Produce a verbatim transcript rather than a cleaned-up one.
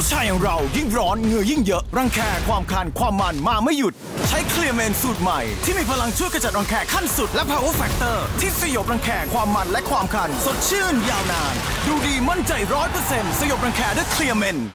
ชายอย่างเรายิ่งร้อนเหงื่อยิ่งเยอะรังแคความคันความมันมาไม่หยุดใช้เคลียร์เมนสูตรใหม่ที่มีพลังช่วยกระจัดรังแคขั้นสุดและ Power Factor ที่สยบรังแคความมันและความคันสดชื่นยาวนานดูดีมั่นใจร้อยเปอร์เซ็นต์สยบรังแคด้วยเคลียร์เมน